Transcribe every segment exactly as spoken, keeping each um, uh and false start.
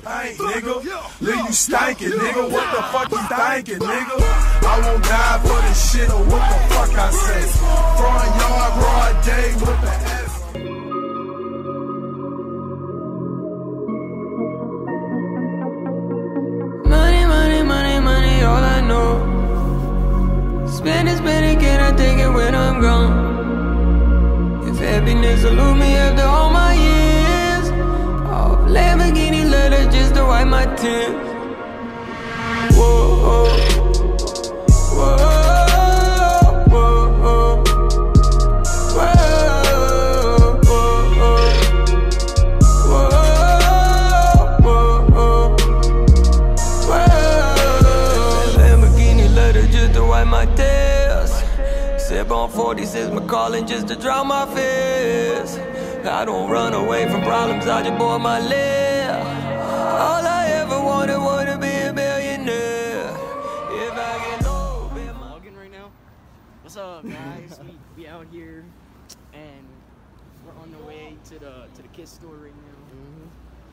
Ain't nigga, leave you stankin', nigga. What the fuck you thinking, nigga? I won't die for this shit or what the fuck I say. Front yard, broad day with the S. Money, money, money, money, all I know. Spend it, spend it, can I take it when I'm gone? If happiness elude me after all my years, I'll Lamborghini letter just to wipe my tears. Whoa, whoa, whoa, whoa, whoa, whoa, whoa, whoa. Lamborghini letter just to wipe my tears. Sip on forty-six, McCallin just to drown my fears. I don't run away from problems, I just bought my lair. All I ever wanted was to be a billionaire. If I get low, be my... Vlogging right now. What's up, guys? we we out here and we're on the way to the to the Kith store right now. Mm-hmm.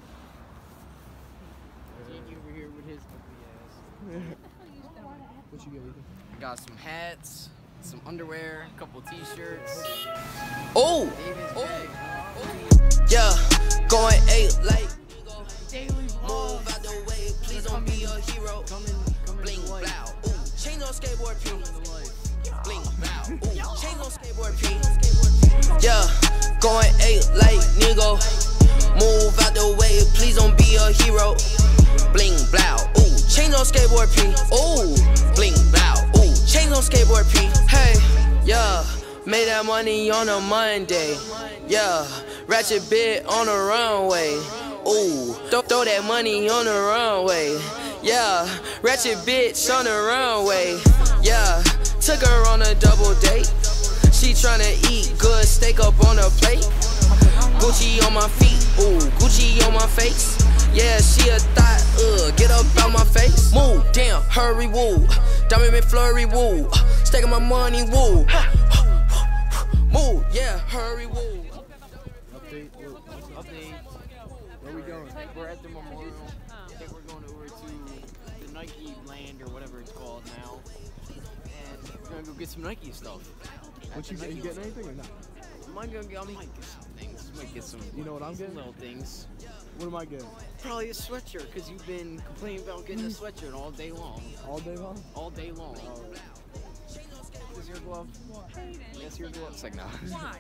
Jake over here with his ugly ass. What you got, Ethan? I got some hats, some underwear, a couple t-shirts. Oh! Oh! Yeah, going eight like Daily move out the way, please don't be a hero. Bling blow, ooh, change on skateboard P. Bling blow, ooh, change on skateboard P. Yeah, going eight like nigga. Move out the way, please don't be a hero. Bling blow, ooh, change on skateboard P. Ooh, bling blow, ooh, change on skateboard P. Hey, yeah, made that money on a Monday. Yeah, ratchet bit on the runway. Ooh, throw, throw that money on the runway. Yeah, ratchet bitch on the runway. Yeah, took her on a double date. She tryna eat good steak up on her plate. Gucci on my feet, ooh, Gucci on my face. Yeah, she a thought, uh, get up out my face. Move, damn, hurry, woo. Diamond McFlurry, woo. Staking my money, woo. Move, yeah, hurry, woo. Update. Update. Where we going? We're at the memorial. I think we're going over to the Nike land or whatever it's called now. And we're gonna go get some Nike stuff. What you, you getting anything or not? I might, go get, I might get some things. Might get some. You know what I'm some getting? Little things. What am I getting? Probably a sweatshirt, because you've been complaining about getting a sweatshirt all day long. All day long? All day long. Oh. Is this your glove? Yes, your glove. It's like, nah. Why?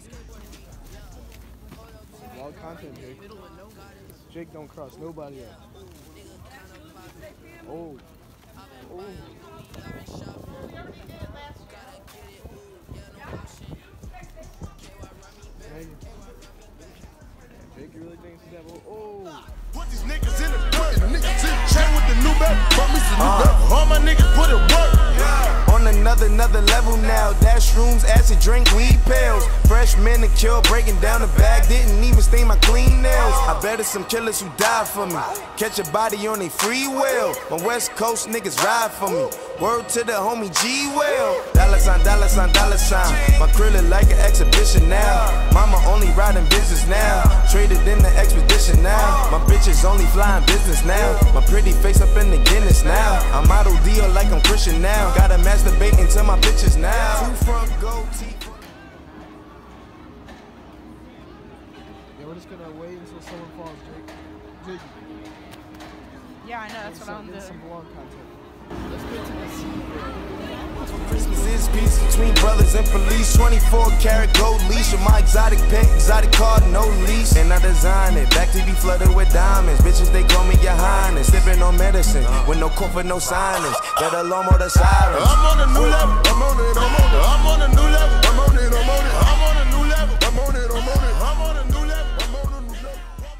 Vlog content, Jake. Jake don't cross nobody up. Oh. Oh. Jake, you really think he's that little? Oh. Put these niggas in the dirt, the niggas in the chain with the new baby. Brought me some new baby. All my niggas put it work. On another, another level now. Dash rooms, acid drink, weed pills. Fresh manicure, breaking down the bag. Didn't even stain my clean nails. I bet it's some killers who died for me. Catch a body on a free will. My West Coast niggas ride for me. Word to the homie G Will. Dollar sign, dollar sign, dollar sign. My krill look like an exhibition now. Mama only riding business now. Traded in the expedition now. My bitches only flying business now. My pretty face up in the Guinness now. I'm model deal like I'm Christian now. Gotta masturbate into my bitches now. Two front gold teeth. Yeah, we're just gonna wait until someone falls, Jake. Jake. Yeah, I know, that's what I'm doing. Some vlog content. Let's get to the secret. Christmas is peace between brothers and police. Twenty-four karat gold leash with my exotic pet, exotic card, no lease. And I design it, back to be flooded with diamonds. Bitches, they call me your highness. Sipping on medicine, with no comfort, no silence. That alarm or the sirens. I'm on a new level. I'm on it. I'm on it. I'm on a new level. I'm on it. I'm on it. I'm on a new level. I'm on it. I'm on it. I'm on a new level. I'm on a new level.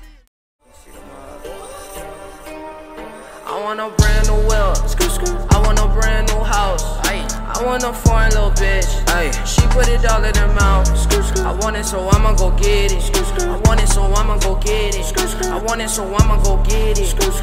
I want a brand new wheel. I want a brand new house. I want a foreign little bitch. She put it all in her mouth. I want it, so I'ma go get it. I want it, so I'ma go get it. I want it, so I'ma go get it.